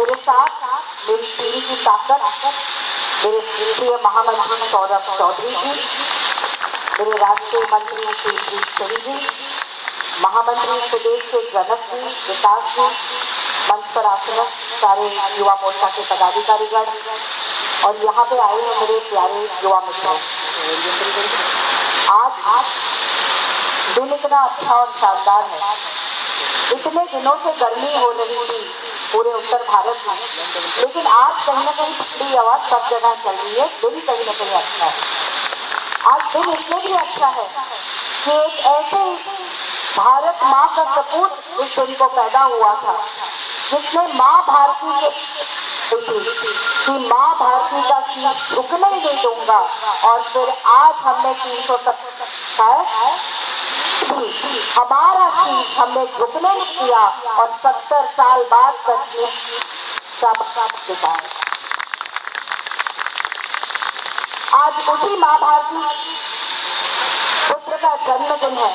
मेरे साथ मेरी टीम की ताकत, मेरे प्रिय महामंत्री सौरभ चौधरी जी, मेरे राष्ट्रीय मंत्री श्री सिंह जी, महामंत्री प्रदेश के जनक जी, विकास जी, मंच पर आसन सारे युवा मोर्चा के पदाधिकारीगण और यहाँ पे आए हैं मेरे प्यारे युवा मित्रों। आज दिन इतना अच्छा और शानदार है। इतने दिनों से गर्मी हो रही थी पूरे उत्तर भारत में, लेकिन आज कहीं ना कहीं ठंडी हवा सब जगह चल रही है। दिन कहीं ना कहीं अच्छा है। आज दिन इसलिए भी अच्छा है कि एक ऐसे भारत माँ का सपूत इस दिन को पैदा हुआ था जिसने माँ भारती कि माँ भारती का शीश झुकने नहीं दूंगा, और फिर आज हमने 370 हमारा शीश हमने झुकने नहीं दिया और 70 साल बाद कश्मीर सब दिखाए। आज उसी माँ भारती पुत्र का जन्मदिन है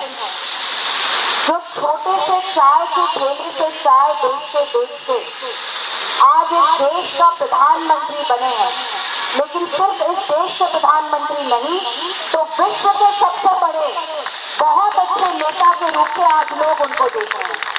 जो छोटे से चाय की ठेली से चाय बेचते आज इस देश का प्रधानमंत्री बने हैं। लेकिन सिर्फ इस देश के प्रधानमंत्री नहीं तो विश्व के सबसे बड़े बहुत अच्छे नेता के रूप से आज लोग उनको देख रहे हैं।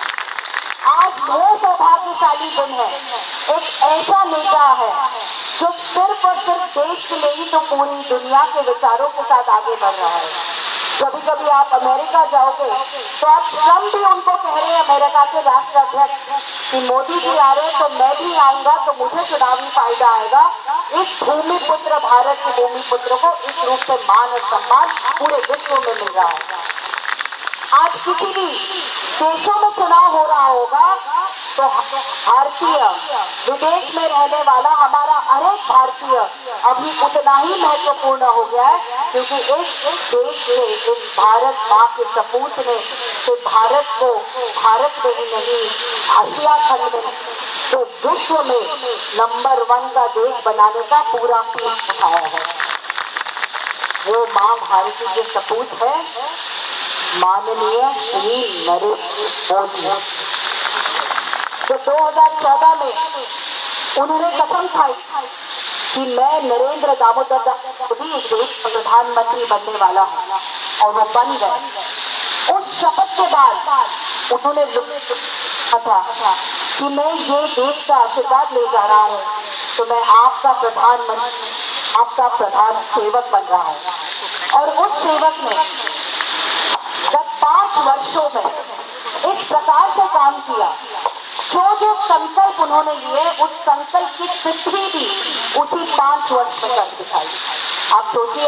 आज वो सौभाग्यशाली दिन है, एक ऐसा नेता है जो सिर्फ और सिर्फ देश के लिए ही तो पूरी दुनिया के विचारों के साथ आगे बढ़ रहा है। कभी कभी आप अमेरिका जाओगे तो आप ट्रम्प भी उनको कह रहे हैं, अमेरिका के राष्ट्राध्यक्ष, कि मोदी जी आ रहे तो मैं भी आऊंगा तो मुझे चुनावी फायदा आएगा। इस भूमि पुत्र, भारत के भूमि पुत्र को इस रूप से मान और सम्मान पूरे विश्व में मिल रहा है। आज किसी भी देशों में चुनाव हो रहा होगा तो भारतीय विदेश में रहने वाला हमारा हर एक भारतीय अभी उतना ही महत्वपूर्ण हो गया है, क्योंकि इस देश से, इस भारत माँ के सपूत ने सिर्फ भारत को भारत में ही नहीं आसिया खंड में तो विश्व में नंबर 1 का देश बनाने का पूरा पीठ उठाया है। वो माँ भारती के सपूत है माननीय श्री नरेंद्र मोदी, जो 2014 में उन्होंने कसम खाई कि मैं नरेंद्र दामोदर मोदी इस देश का प्रधानमंत्री बनने वाला हूँ, और वो बन गए। उस शपथ के बाद उन्होंने कहा था कि मैं ये देश का आशीर्वाद ले जा रहा हूँ तो मैं आपका प्रधानमंत्री, आपका प्रधान सेवक बन रहा हूँ। और उस सेवक ने गत 5 वर्षों में इस प्रकार से काम किया, जो संकल्प उन्होंने लिए उस संकल्प की सिद्धि भी उसी 5 वर्ष में कर दिखाई। आप सोचिए,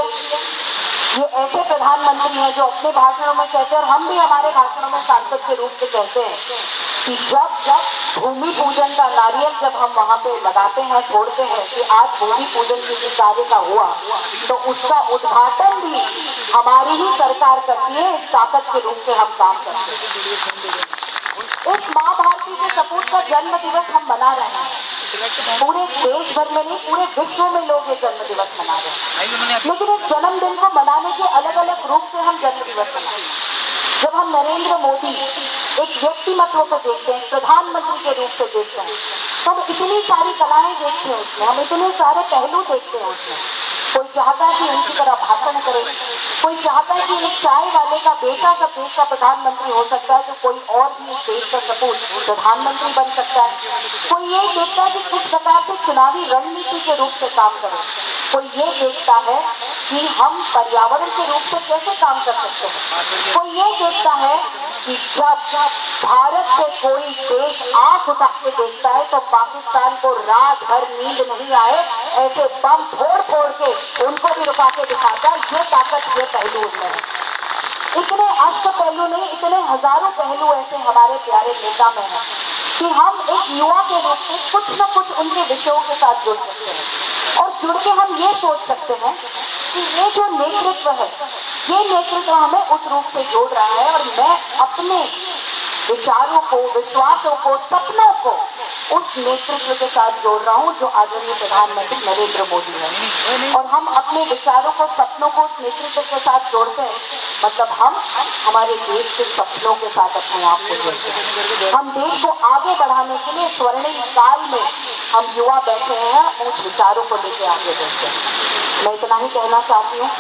ये ऐसे प्रधानमंत्री हैं जो अपने भाषणों में कहते हैं, और हम भी हमारे भाषणों में सांसद के रूप से कहते हैं कि जब भूमि पूजन का नारियल जब हम वहाँ पे लगाते हैं, छोड़ते हैं कि आज भूमि पूजन किसी कार्य का हुआ, तो उसका उद्घाटन भी हमारी ही सरकार करती है। इस ताकत के रूप से हम काम करते हैं। इस माँ भारती के सपूत का जन्म दिवस हम मना रहे हैं। पूरे देश भर में नहीं, पूरे विश्व में लोग ये जन्म दिवस मना रहे हैं। लेकिन इस जन्मदिन को मनाने के अलग अलग रूप से हम जन्म दिवस मनाते हैं। जब हम नरेंद्र मोदी एक व्यक्तिमत्व को देखते हैं, प्रधानमंत्री के रूप से देखते हैं, तो हम इतनी सारी कलाएं देखते हैं उसमें, हम इतने सारे पहलू देखते हैं उसमें। कोई चाहता है कि उनकी तरह भाषण करे, कोई चाहता है कि एक चाय वाले का बेटा सब देश का प्रधानमंत्री हो सकता है, तो कोई और भी इस देश का सपूत प्रधानमंत्री बन सकता है। कोई ये देखता है कि किस प्रकार से चुनावी रणनीति के रूप से काम करें, कोई ये देखता है कि हम पर्यावरण के रूप से कैसे काम कर सकते हैं, कोई ये देखता है कि जब भारत से कोई देश आंख उठा के देखता है तो पाकिस्तान को रात भर नींद नहीं आए, ऐसे बम फोड़ फोड़ के उनको भी रुका के दिखाता है। ये ताकत, ये पहलू उनमें है। इतने अष्ट पहलू नहीं, इतने हजारों पहलू ऐसे हमारे प्यारे नेता में है कि हम एक युवा के रूप में कुछ न कुछ उनके विषयों के साथ जुड़ सकते हैं, और जुड़ के हम ये सोच सकते हैं कि ये जो नेतृत्व है, ये नेतृत्व हमें उस रूप से जोड़ रहा है, और मैं अपने विचारों को, विश्वासों को, सपनों को उस नेतृत्व के साथ जोड़ रहा हूँ जो आदरणीय प्रधानमंत्री नरेंद्र मोदी है। और हम अपने विचारों को, सपनों को उस नेतृत्व के साथ जोड़ते हैं मतलब हम हमारे देश के सपनों के साथ अपने आप को जोड़ते हैं। हम देश को आगे बढ़ाने के लिए स्वर्णिम काल में हम युवा बैठे हैं, उस विचारों को लेकर आगे बढ़ते हैं। मैं इतना ही कहना चाहती हूँ,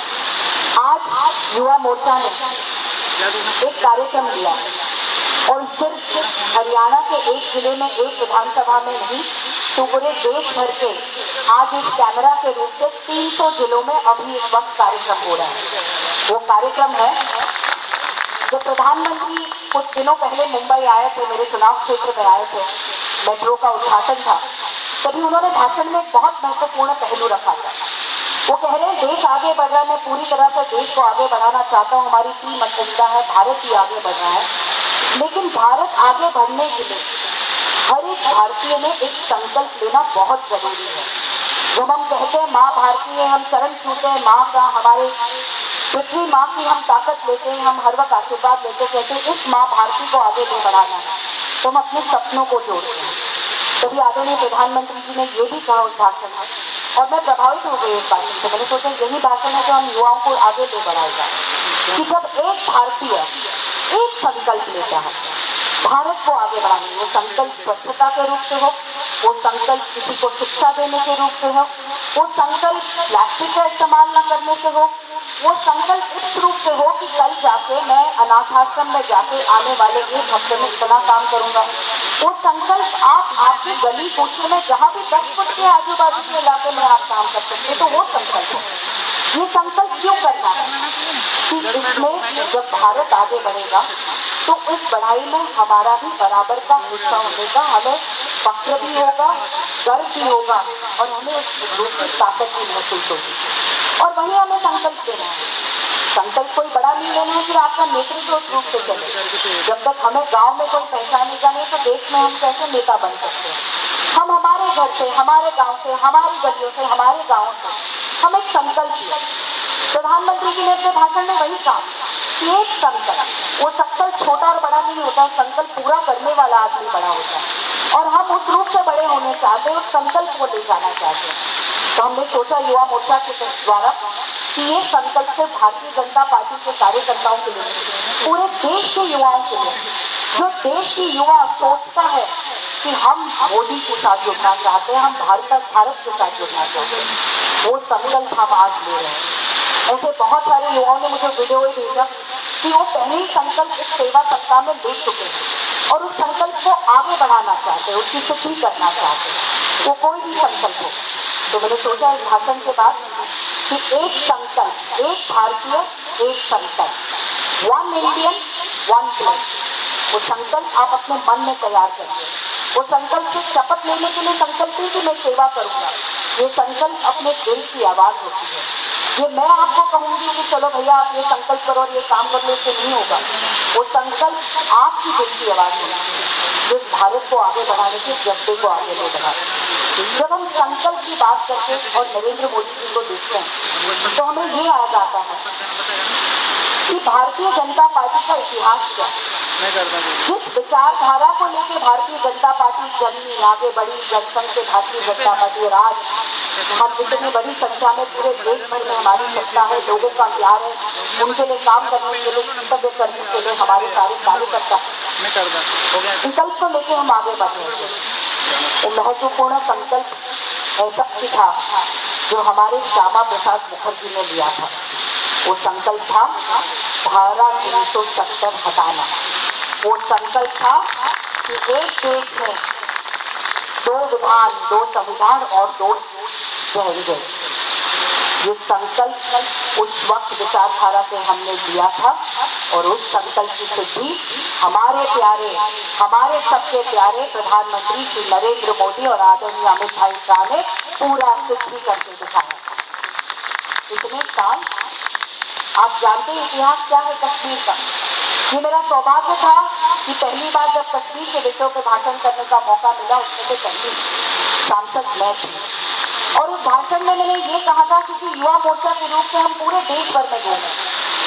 आज युवा मोर्चा ने एक कार्यक्रम लिया और सिर्फ हरियाणा के एक जिले में, एक विधानसभा में नहीं, तो पूरे देश भर के आज इस कैमरा के रूप से 300 जिलों में अभी इस वक्त कार्यक्रम हो रहा है। वो कार्यक्रम है जो प्रधानमंत्री कुछ दिनों पहले मुंबई आए थे, मेरे चुनाव क्षेत्र में आए थे, मेट्रो का उद्घाटन था, तभी उन्होंने भाषण में एक बहुत महत्वपूर्ण पहलू रखा था। वो कह रहे हैं देश आगे बढ़ रहा है, मैं पूरी तरह से देश को आगे बढ़ाना चाहता हूँ, हमारी टीम एजेंडा है, भारत ही आगे बढ़ रहा है, लेकिन भारत आगे बढ़ने के लिए हर एक भारतीय ने एक संकल्प लेना बहुत जरूरी है। जब हम कहते हैं माँ भारती है, हम चरण छूते हैं माँ का, हमारे पृथ्वी माँ की हम ताकत लेते हैं, हम हर वक्त आशीर्वाद लेते, कहते हैं इस माँ भारती को आगे ले बढ़ाना है, तो हम अपने सपनों को जोड़ते हैं। तभी आदरणीय प्रधानमंत्री जी ने ये भी कहा उस भाषण में, और मैं प्रभावित हो गई इस भाषण से। मैंने सोचा यही भाषण है जो हम युवाओं को आगे ले बढ़ाएगा, कि जब एक भारतीय एक संकल्प लेता है भारत को आगे बढ़ाने, वो संकल्प स्वच्छता के रूप से हो, वो संकल्प किसी को शिक्षा देने के रूप से हो, वो संकल्प प्लास्टिक का इस्तेमाल न करने से हो, वो संकल्प इस रूप से हो कि कल जाके मैं अनाथ आश्रम में जाके आने वाले एक हफ्ते में इतना काम करूंगा। वो संकल्प आप आपकी गली कोचे में जहाँ भी 10 फुट के आजू बाजू के इलाके में आप काम कर सकते, तो वो संकल्प है। ये संकल्प क्यों करना है कि इसमें जब भारत आगे बढ़ेगा तो इस बढ़ाई में हमारा भी बराबर का हिस्सा होगा, हमें फक्र भी होगा, गर्व भी होगा, और हमें उस ग्रुप की ताकत भी महसूस होगी। और वही हमें संकल्प देना है। संकल्प कोई बड़ा नहीं लेना है कि आपका नेतृत्व उस रूप से चले। जब तक हमें गांव में कोई पहचानेगा नहीं तो देश में हम कैसे नेता बन सकते हैं। हम हमारे घर से, हमारे गांव से, हमारी गलियों से, हमारे गाँव से हम एक संकल्प लिया। प्रधानमंत्री जी ने अपने भाषण में वही कहा कि एक संकल्प, वो संकल्प छोटा और बड़ा नहीं होता, संकल्प पूरा करने वाला आदमी बड़ा होता है, और हम उस रूप से बड़े होने चाहते हैं, उस संकल्प को ले जाना चाहते हैं। तो हमने सोचा युवा मोर्चा के द्वारा कि ये संकल्प से भारतीय जनता पार्टी के कार्यकर्ताओं के लिए, पूरे देश के युवाओं के लिए, जो देश की युवा सोचता है कि हम मोदी के साथ जुड़ना चाहते हैं, हम भारत के साथ जुड़ना चाहते हैं, वो संकल्प हम आज ले रहे हैं। ऐसे बहुत सारे युवाओं ने मुझे वीडियो भेजा कि वो पहले ही संकल्प इस सेवा सप्ताह में ले चुके हैं और उस संकल्प को आगे बढ़ाना चाहते हैं, उसकी सिद्धि करना चाहते हैं, वो कोई भी संकल्प हो। तो मैंने सोचा इस भाषण के बाद कि एक संकल्प, एक भारतीय एक संकल्प, 1 इंडियन 1 प्लेट, वो संकल्प आप अपने मन में तैयार करिए। वो संकल्प से शपथ लेने के लिए संकल्प ही कि मैं सेवा करूंगा, ये संकल्प अपने दिल की आवाज होती है। ये मैं आपको कहूंगी कि चलो भैया आप ये संकल्प करो और ये काम कर लो, इससे नहीं होगा। वो संकल्प आपकी दिल की आवाज होती है जो भारत को आगे बढ़ाने के जज्बे को आगे ले बढ़ाए। जब हम संकल्प की बात करते हैं और नरेंद्र मोदी जी को देखते हैं तो हमें ये याद आता है कि भारतीय जनता पार्टी का इतिहास क्या है। जिस विचारधारा को लेकर भारतीय जनता पार्टी जन्मी, आगे बढ़ी, जनसंघ से भारतीय जनता पार्टी, और आज हम इतनी बड़ी संख्या में पूरे देश भर में हमारी सत्ता है, लोगों का प्यार है, उनके लिए काम करने के लिए, कर्तव्य करने के लिए हमारे सारे कार्यकर्ता संकल्प को लेकर हम आगे बढ़ रहे थे। वो महत्वपूर्ण संकल्प ऐसा ही था जो हमारे श्यामा प्रसाद मुखर्जी ने लिया था। वो संकल्प था धारा 370 हटाना। वो संकल्प था कि एक देश में 2 विधान, 2 संविधान और 2 जहरीले। ये संकल्प उस वक्त विचारधारा से हमने लिया था और उस संकल्प की सिद्धि हमारे प्यारे, हमारे सबके प्यारे प्रधानमंत्री श्री नरेंद्र मोदी और आदरणीय अमित भाई शाह ने पूरा सिद्धि करके दिखाया। इतने साल आप जानते हैं इतिहास क्या है कश्मीर का। ये मेरा सौभाग्य था कि पहली बार जब कश्मीर के विषयों पर भाषण करने का मौका मिला, उसमें से पहली सांसद मैं थी। और उस भाषण में मैंने ये कहा था कि युवा मोर्चा के रूप में हम पूरे देश भर में घूमे,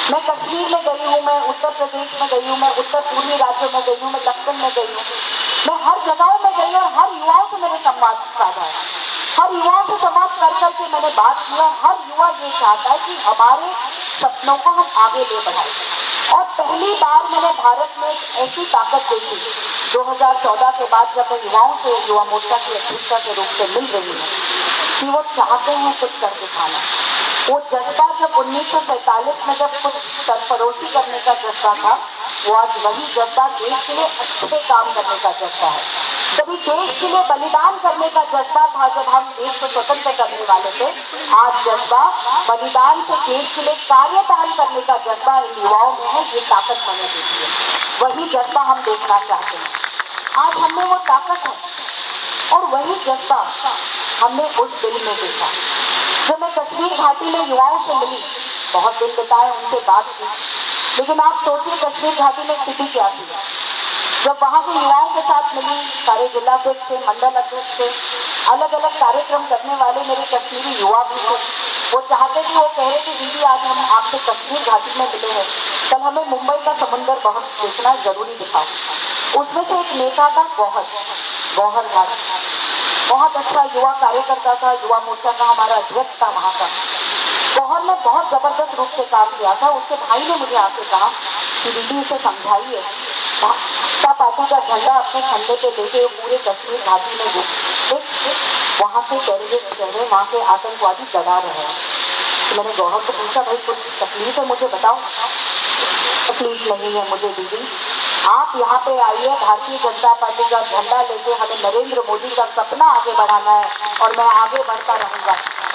मैं कश्मीर में गई हूँ, मैं उत्तर प्रदेश में गई हूँ, मैं उत्तर पूर्वी राज्यों में गई हूँ, मैं दक्षिण में गई हूँ, मैं हर जगहों में गई और हर युवाओं से मैंने संवाद साधा है। हर युवाओं से संवाद कर करके मैंने बात किया। हर युवा ये चाहता है कि हमारे सपनों को हम आगे ले बढ़ाएं। और पहली बार मैंने भारत में ऐसी ताकत देखी 2014 के बाद, जब मैं युवाओं से युवा मोर्चा की अध्यक्षा के रूप में मिल रही हूँ, कि वो चाहते हैं कुछ कर दिखाना। वो जज्बा जब 1947 में जब कुछ सरफरोशी करने का जज्बा था, वो आज वही जज्बा देश के लिए अच्छे काम करने का जज्बा है। कभी देश के लिए बलिदान करने का जज्बा था जब हम देश को स्वतंत्र करने वाले थे, आज जज्बा बलिदान से देश के लिए कार्यदान करने का जज्बा इन युवाओं में है। ये ताकत हमें देती है, वही जज्बा हम देखना चाहते हैं। आज हमने वो ताकत है और वही जज्बा हमने उस दिल में देखा। जब मैं कश्मीर घाटी में युवाओं से मिली, बहुत दिन बिताए, उनसे बात की, लेकिन आप सोचिए कश्मीर घाटी में स्थिति क्या थी। जब वहाँ के युवाओं के साथ मिली, सारे जिलाध्यक्ष थे, मंडल अध्यक्ष थे, अलग अलग कार्यक्रम करने वाले मेरे कश्मीरी युवा भी थे। वो चाहते थे, वो कह रहे थे दीदी आज हम आपसे कश्मीर घाटी में मिले हैं, कल हमें मुंबई का समुंदर बहुत देखना जरूरी दिखाओ। उसमें से एक नेता था गौहर घाट, बहुत अच्छा युवा कार्यकर्ता था, युवा मोर्चा का हमारा अध्यक्ष था वहाँ का। गौहर ने बहुत जबरदस्त रूप से काम किया था। उसके भाई ने मुझे आके कहा कि दीदी इसे समझाइए, भाजपा पार्टी का झंडा अपने कंधे पे लेके पूरे कश्मीर घाटी में घूम, वहाँ के टेररिस्ट कह रहे, वहाँ के आतंकवादी डरा रहे हैं। तो मैंने गौहर को पूछा, भाई कुछ तकलीफ है मुझे बताओ। तकलीफ नहीं है मुझे दीदी, आप यहाँ पे आइए, भारतीय जनता पार्टी का झंडा लेके हमें नरेंद्र मोदी का सपना आगे बढ़ाना है और मैं आगे बढ़ता रहूँगा।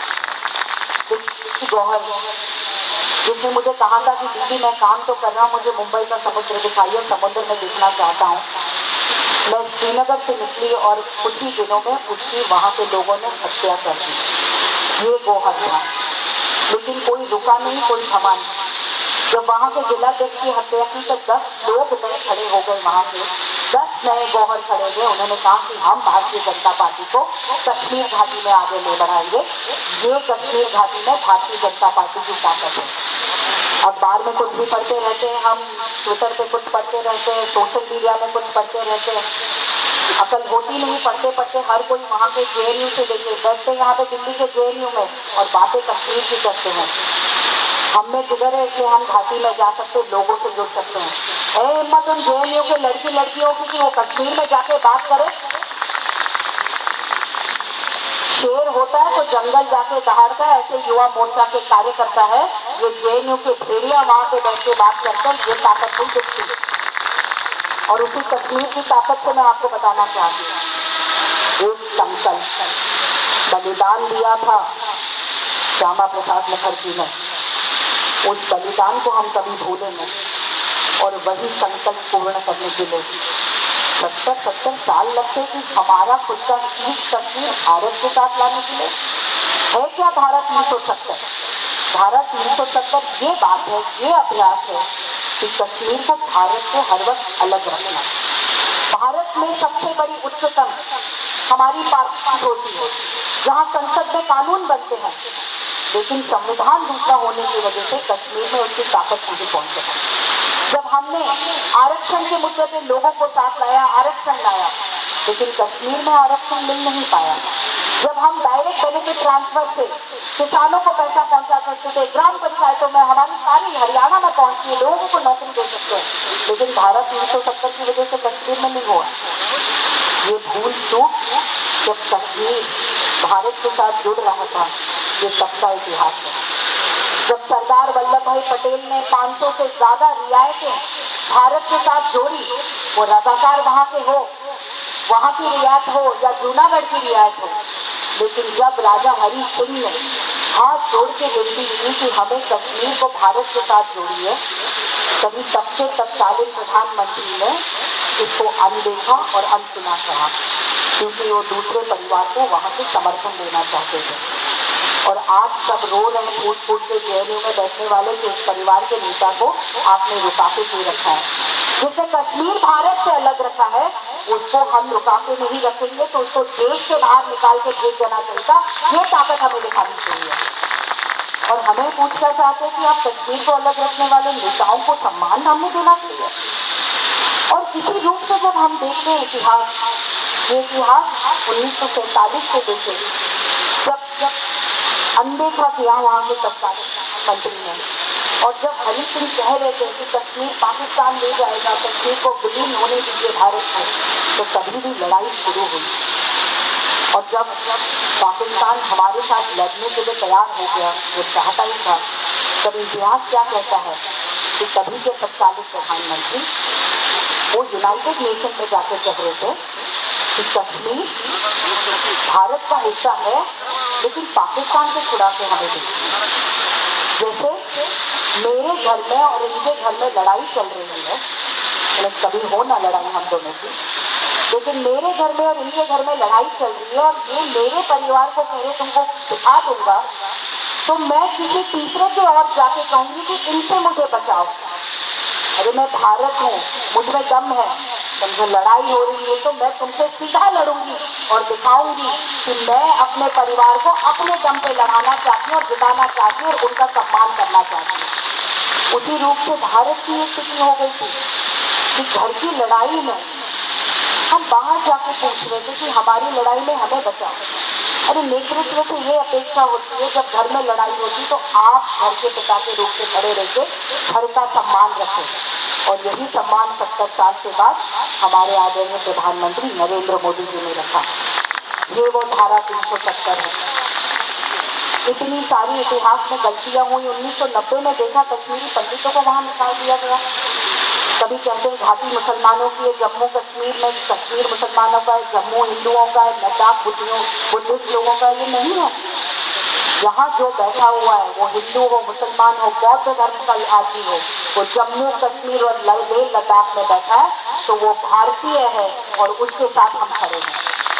गौहर जिसने मुझे कहा था कि दीदी मैं काम तो कर रहा हूँ, मुझे मुंबई का समुद्र दिखाइए, समुद्र में देखना चाहता हूँ। मैं श्रीनगर से निकली और कुछ ही दिनों में उसकी वहाँ के लोगों ने हत्या कर दी। ये गौहर था, लेकिन कोई रुका नहीं, कोई थमा नहीं। जब वहाँ के जिलाध्यक्ष की हत्या की तो 10 लोग नए खड़े हो गए, वहाँ के 10 नए गौहर खड़े हुए। उन्होंने कहा कि हम भारतीय जनता पार्टी को कश्मीर घाटी में आगे ले बढ़ाएंगे। ये कश्मीर घाटी में भारतीय जनता पार्टी की ताकत है। अखबार में कुछ भी पढ़ते रहते हैं, हम ट्विटर पे कुछ पढ़ते रहते हैं, सोशल मीडिया में कुछ पढ़ते रहते हैं, अकल होती नहीं। पढ़ते पढ़ते हर कोई वहाँ के JNU से लेके बैठते यहाँ पे दिल्ली के JNU में और बातें कश्मीर की करते हैं। हमने किधर है कि हम घाटी में जा सकते, लोगों से जुड़ सकते हैं। हिम्मत उन JNU के लड़कियों की कि वो कश्मीर में जाके बात करे। शेर होता है तो जंगल जाके दहाड़ता है, ऐसे युवा मोर्चा के कार्यकर्ता है, ये JNU के भेड़िया वहाँ पे बैठ के बात करते हैं। ये ताकत नहीं दिखती और उसी कश्मीर की ताकत से मैं आपको बताना चाहती हूँ। एक संकल्प बलिदान दिया था श्यामा प्रसाद मुखर्जी ने, उस बलिदान को हम कभी भूलेंगे और वही संकल्प पूर्ण करने के लिए 70 साल लगते कि हमारा खुद का कश्मीर भारत के साथ लाने के लिए। है क्या भारत 1970? भारत 1970 ये बात है, ये अभ्यास है कि कश्मीर को भारत से हर वक्त अलग रखना। भारत में सबसे बड़ी उच्चतम हमारी पार्टी होती है, जहाँ संसद में कानून बनते हैं, लेकिन संविधान दूसरा होने की वजह से कश्मीर में उसकी ताकत नहीं पहुंच सकी। जब हमने आरक्षण के मुद्दे पे लोगों को साथ लाया, आरक्षण लाया, लेकिन कश्मीर में आरक्षण मिल नहीं पाया। जब हम डायरेक्ट बेनिफिट ट्रांसफर से किसानों को पैसा पहुंचा सकते थे, ग्राम पंचायतों में हमारी सारी हरियाणा में पहुंचती है, लोगों को नौकरी दे सकते हैं, लेकिन भारत 1970 की वजह से कश्मीर में नहीं हुआ। ये भूल चूक जब कश्मीर भारत के साथ जुड़ रहा था, ये सबका इतिहास है। जब सरदार वल्लभ भाई पटेल ने 500 से ज्यादा रियायतें भारत के साथ जोड़ी, वो रजाकार वहाँ के हो, वहाँ की रियायत हो या जूनागढ़ की रियायत हो, लेकिन जब राजा हरि सिंह ने हाथ जोड़ के विनती की कि हमें कश्मीर को भारत के साथ जोड़िए, तभी तब से तत्कालीन प्रधानमंत्री ने इसको अनदेखा और अनसुना कहा, क्योंकि वो दूसरे परिवार को वहाँ से समर्थन देना चाहते थे। और आज सब रो रहे हैं फूट फूट के JNU में बैठने वाले कि उस परिवार के नेता को आपने रुका के क्यों रखा है। जिसने कश्मीर भारत से अलग रखा है उसको हम रुका के नहीं रखेंगे, तो उसको देश से बाहर निकाल के फेंक देना चाहिए। ये ताकत हमें दिखानी चाहिए। और हमें पूछना चाहते हैं कि आप कश्मीर को अलग रखने वाले नेताओं को सम्मान हमें देना चाहिए। और इसी रूप से जब हम देखते हैं इतिहास, ये इतिहास 1947 से देखे, जब अनदेखा किया वहाँ के तत्कालीन मंत्री ने, और जब हरी सिंह कह रहे थे कि कश्मीर पाकिस्तान ले जाएगा, कश्मीर को विलीन होने दीजिए भारत में, तो कभी भी लड़ाई शुरू हुई। और जब पाकिस्तान हमारे साथ लड़ने के लिए तैयार हो गया, जो चाहता ही था, तब इतिहास क्या कहता है कि तभी के तत्कालीन प्रधानमंत्री वो यूनाइटेड नेशन में जाकर कह रहे थे कि कश्मीर भारत का हिस्सा है, लेकिन पाकिस्तान से छुड़ा के हमें दीजिए। जैसे मेरे घर में और इनके घर में लड़ाई चल रही है, कभी हो ना लड़ाई हम दोनों की, लेकिन मेरे घर में और इनके घर में लड़ाई चल रही है, और ये मेरे परिवार को कह रहे तुमको सिखा दूंगा, तो मैं किसी तीसरे के और जाके कहूंगी कि इनसे मुझे बचाओ। अरे मैं भारत हूँ, मुझमें दम है, तुमसे लड़ाई हो रही है तो मैं तुमसे सीधा लड़ूंगी और दिखाऊंगी कि मैं अपने परिवार को अपने दम पे लड़ाना चाहती हूँ और जिताना चाहती हूँ और उनका सम्मान करना चाहती हूँ। उसी रूप से भारत की स्थिति हो गई थी कि घर की लड़ाई में हम बाहर जाके पूछ रहे थे कि हमारी लड़ाई में हमें बचाओ। अरे नेतृत्व से ये अपेक्षा होती है, जब घर में लड़ाई होती तो आप घर के पिता के रूप से खड़े रह के घर का सम्मान रखें, और यही सम्मान 70 साल के बाद हमारे आदरणीय प्रधानमंत्री नरेंद्र मोदी जी ने रखा। ये वो धारा 370 है। इतनी सारी इतिहास में गलतियां हुई। 1990 में देखा कश्मीरी पंडितों को वहां निकाल दिया गया। कभी कहते हैं घाटी मुसलमानों की है, जम्मू कश्मीर में कश्मीर मुसलमानों का है, जम्मू हिंदुओं का है, लद्दाख बुद्धिस्ट लोगों का, ये नहीं है। यहाँ जो बैठा हुआ है वो हिंदू हो, मुसलमान हो, बौद्ध धर्म का आदमी हो, वो जम्मू कश्मीर और लेह लद्दाख में बैठा है तो वो भारतीय है और उसके साथ हम खड़े हैं।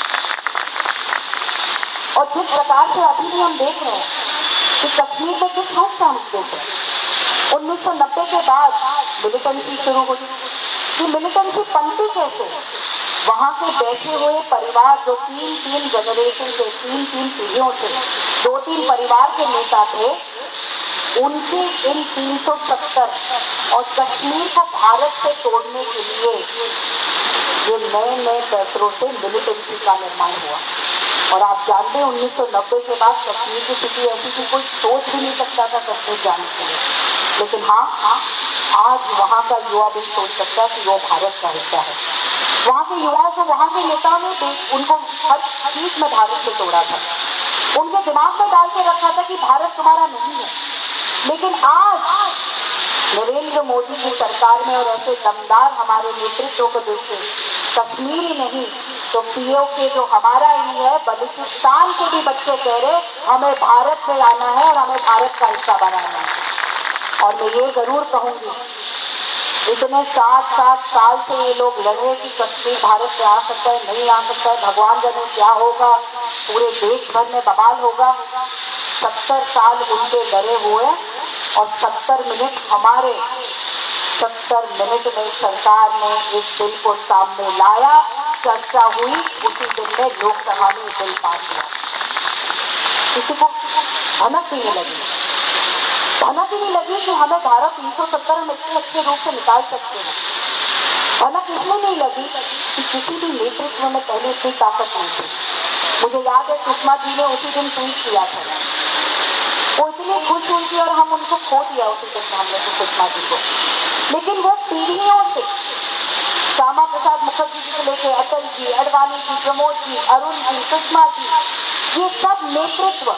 और जिस प्रकार से अभी भी हम देख रहे हैं कि कश्मीर में किस रूप से हम देख रहे हैं, 1990 के बाद मिलिटेंसी शुरू हुई। कि मिलिटेंसी पंथी कैसे? वहाँ के बैठे हुए परिवार जो 3-3 जनरेशन से, 3-3 पीढ़ियों से 2-3 परिवार के नेता थे, उनके इन 370 और कश्मीर को भारत से तोड़ने के लिए ये नए नए पैसरों से मिलिटेंसी का निर्माण हुआ। और आप जानते हैं 1990 के बाद कश्मीर की स्थिति ऐसी थी, कोई सोच भी नहीं सकता था कश्मीर जाने के लिए। लेकिन हाँ, आज वहाँ का युवा भी सोच सकता है कि वो भारत का हिस्सा है। वहाँ के युवाओं को वहाँ के नेताओं ने उनको हर चीज में भारत से तोड़ा था, उनके दिमाग में डाल के रखा था कि भारत तुम्हारा नहीं है। लेकिन आज नरेंद्र मोदी की सरकार में और ऐसे दमदार हमारे नेतृत्व को देखते कश्मीर ही नहीं तो पीओ के जो हमारा ही है, बलूचिस्तान के भी बच्चे कह रहे हमें भारत में आना है और हमें भारत का हिस्सा बनाना है। और मैं ये जरूर कहूंगी, इतने 7-7 साल से ये लोग लड़े कि कश्मीर भारत में आ सकता है, नहीं आ सकता है, भगवान जाने क्या होगा, पूरे देश भर में बवाल होगा। 70 साल उनके डरे हुए और 70 मिनट हमारे 70 मिनट में सरकार ने इस बिल को सामने लाया, चर्चा हुई, उसी दिन में लोकसभा में बिल पास हुआ। किसी को भनक भी नहीं लगी, भनक ही नहीं लगी कि हमें धारा 370 में इतने अच्छे रूप से निकाल सकते हैं। भनक इसलिए नहीं लगी कि किसी भी नेतृत्व में पहले इतनी ताकत नहीं थी। मुझे याद है सुषमा जी ने उसी दिन ट्वीट किया था, वो इतनी खुश हुई थी और हम उनको खो दिया उसी दिन हमने सुषमा जी को। लेकिन वो पीढ़ियों से श्यामा प्रसाद मुखर्जी जी से लेकर अटल जी, अडवाणी जी, प्रमोद जी, अरुण जी, सुषमा जी, ये सब नेतृत्व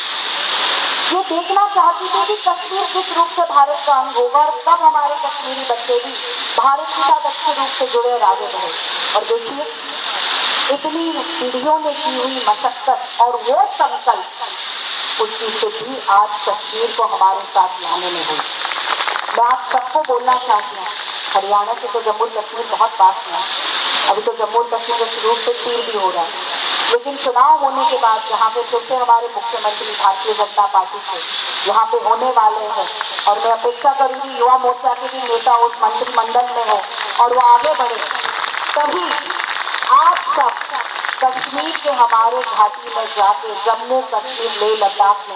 ये देखना चाहती थी कि कश्मीर किस रूप से भारत का अंग होगा और कब हमारे कश्मीरी बच्चे भी भारत के साथ अच्छे रूप से जुड़े और आगे बढ़े। और देखिए इतनी पीढ़ियों ने की हुई मशक्कत और वो संकल्प, उसकी स्थिति आज कश्मीर को हमारे साथ लाने में हुई। मैं आप सबको बोलना चाहती हूँ, हरियाणा से तो जम्मू कश्मीर बहुत पास में है, अभी तो जम्मू कश्मीर के रूप से तीर भी हो रहा है, लेकिन चुनाव होने के बाद जहाँ पे फिर से हमारे मुख्यमंत्री भारतीय जनता पार्टी से यहाँ पे होने वाले हैं, और मैं अपेक्षा करूँगी युवा मोर्चा के भी नेता उस मंत्रिमंडल में हो और वो आगे बढ़े, तभी आप सब कश्मीर के हमारे घाटी में जाके जम्मू कश्मीर लेह लद्दाख में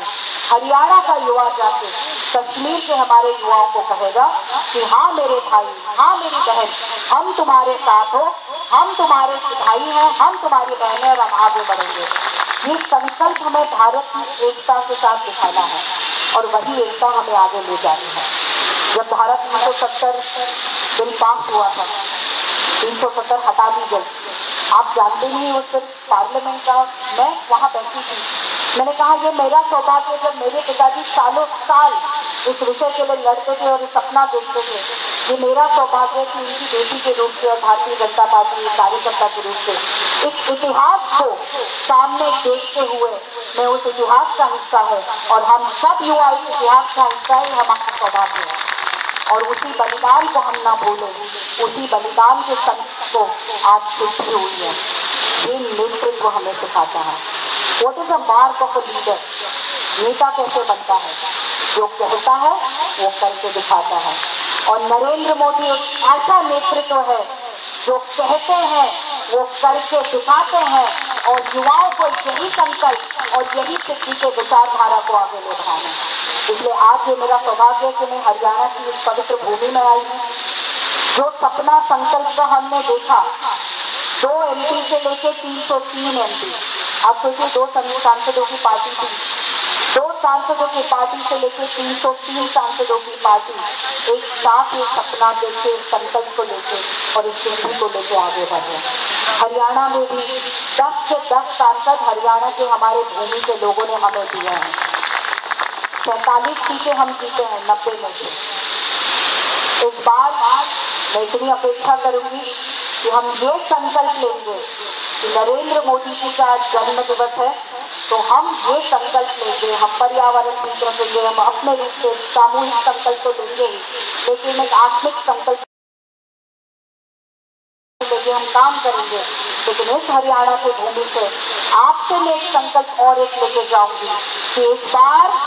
हरियाणा का युवा जाके कश्मीर के हमारे युवाओं को कहेगा कि हाँ मेरे भाई, हाँ मेरी बहन, हम तुम्हारे साथ हो, हम तुम्हारे भाई हैं, हम तुम्हारी बहनें, और हम आगे बढ़ेंगे। ये संकल्प हमें भारत की एकता के साथ दिखाना है और वही एकता हमें आगे ले जानी है। जब भारत 370 बिल पास हुआ था, 370 हटा दी गई, आप जानते नहीं उस दिन पार्लियामेंट का मैं वहाँ बैठी थी। मैंने कहा ये मेरा सौभाग्य, जब मेरे पिताजी सालों साल इस विषय के लिए लड़ते थे और सपना देखते थे, ये मेरा सौभाग्य कि उनकी बेटी के रूप से और भारतीय जनता पार्टी के कार्यकर्ता के रूप से इस इतिहास को सामने देखते हुए मैं उस इतिहास का हिस्सा है और हम सब युवा इस इतिहास का हिस्सा ही हमारा सौभाग्य है। और उसी बलिदान को हम ना भूलें, उसी बलिदान के संकल्प को आज सिद्धि हुई है। ये नेतृत्व हमें सिखाता है। What is a mark of a leader? नेता कैसे बनता है? जो कहता है वो करके दिखाता है। और नरेंद्र मोदी एक ऐसा नेतृत्व है जो कहते हैं वो करके दिखाते हैं और युवाओं को यही संकल्प और यही सिद्धि के विचारधारा को आगे ले बढ़ाना है। इसलिए आज ये मेरा सौभाग्य है कि मैं हरियाणा की इस पवित्र भूमि में आई हूँ। जो सपना संकल्प हमने देखा, 2 MP से लेके 303 MP, आप सोचिए 2 सांसदों की पार्टी थी, 2 सांसदों की पार्टी से लेके 303 सांसदों की पार्टी एक साथ ये सपना लेके, संकल्प को लेके और इस सिद्धि को लेके आगे बढ़े। हरियाणा में भी 10 से 10 सांसद हरियाणा के हमारे भूमि के लोगों ने हमें दिए हैं। 47 सीटें हम जीते हैं 90 में से। इस बार मैं इतनी अपेक्षा करूंगी कि हम ये संकल्प लेंगे कि नरेंद्र मोदी जी का जन्म दिवस है तो हम ये संकल्प लेंगे, हम पर्यावरण मित्र लेंगे, हम अपने रूप से सामूहिक संकल्प तो लेंगे ही, लेकिन एक आत्मिक संकल्प लेके हम काम करेंगे। लेकिन इस हरियाणा की भूमि से आपसे मैं एक संकल्प और एक लेके जाऊंगी कि इस बार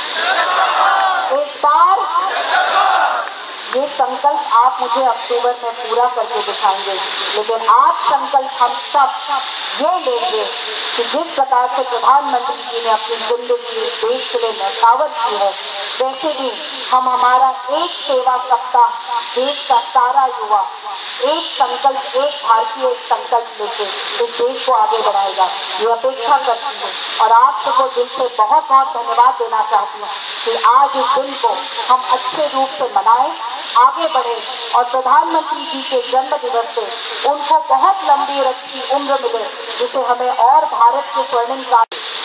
ये संकल्प आप मुझे अक्टूबर में पूरा करके दिखाएंगे। लेकिन आज संकल्प हम सब ये लेंगे कि जिस प्रकार से प्रधानमंत्री जी ने अपनी जिंदगी देश के लिए न्यौछावर की है, वैसे भी हम हमारा एक सेवा सप्ताह देश का सारा युवा एक संकल्प, एक भारतीय एक संकल्प लेके इस देश को आगे बढ़ाएगा, ये अपेक्षा करती हूँ। और आप सबको दिल से बहुत बहुत धन्यवाद देना चाहती हूँ कि आज इस दिन को हम अच्छे रूप से मनाएं, आगे बढ़े और प्रधानमंत्री जी के जन्म दिवस से उनको बहुत लंबी रखी उम्र मिले, जिसे हमें और भारत के स्वर्णिम काल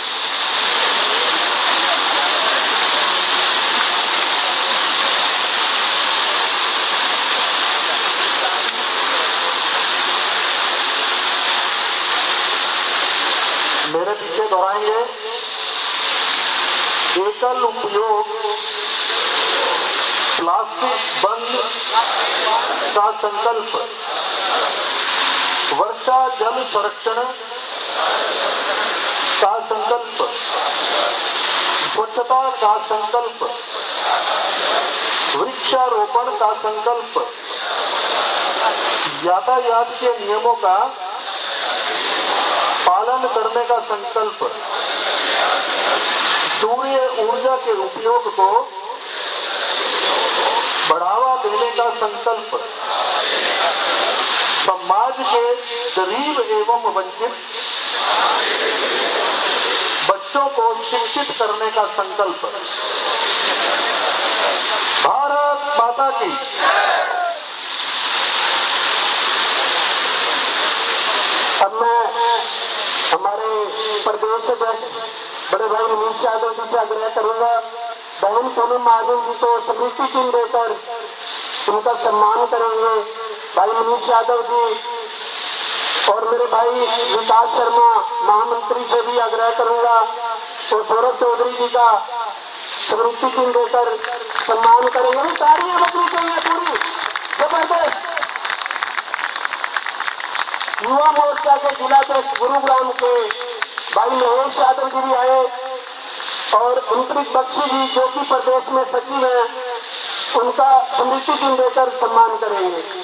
मेरे पीछे दोहराएंगे। एकल उपयोग प्लास्टिक बंद का संकल्प, वर्षा जल संरक्षण का संकल्प, स्वच्छता का संकल्प, वृक्षारोपण का संकल्प, यातायात के नियमों का पालन करने का संकल्प, सूर्य ऊर्जा के उपयोग को बढ़ावा देने का संकल्प, समाज के गरीब एवं वंचित बच्चों को शिक्षित करने का संकल्प। भारत माता की। अब मैं हमारे प्रदेश अध्यक्ष बड़े भाई मनीष यादव जी से आग्रह करूंगा, बहन सोनम महाजन जी को स्मृति चिन्ह देकर उनका सम्मान करेंगे। भाई मनीष यादव जी और मेरे भाई विकास शर्मा महामंत्री से भी आग्रह करूंगा और सौरभ चौधरी जी का स्मृति चिन्ह देकर सम्मान करेंगे। तालियां बजनी चाहिए पूरी जबरदस्त। युवा मोर्चा के जिलाध्यक्ष गुरुग्राम के भाई महेश यादव जी भी आए और अंतरिक्ष बख्शी जी जो कि प्रदेश में सचिव है, उनका स्मृति चिन्ह देकर सम्मान करेंगे।